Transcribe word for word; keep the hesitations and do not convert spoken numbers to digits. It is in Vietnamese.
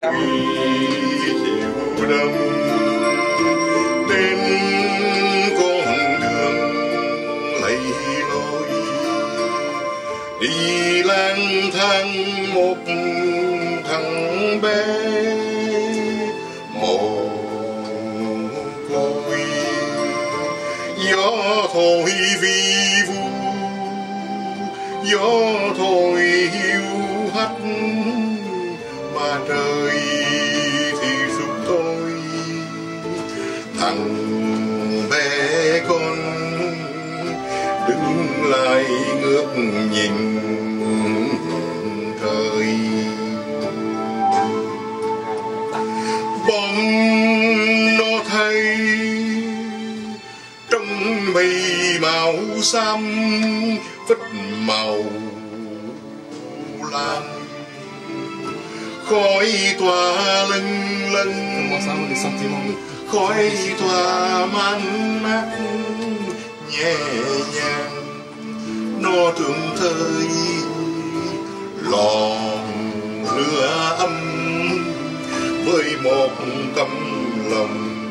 chiều đông trên con đường lầy lối đi lang thang một thằng bé mồ côi gió thổi vi vu gió thổi hiu hắt mà trời thì sụp thôi thằng bé con đứng lại ngước nhìn trời bom nó thay trong mây màu xám vất màu lam khói tỏa lâng lâng khói tỏa man mát nhẹ nhàng nó thường thời lò lửa âm với một căm lòng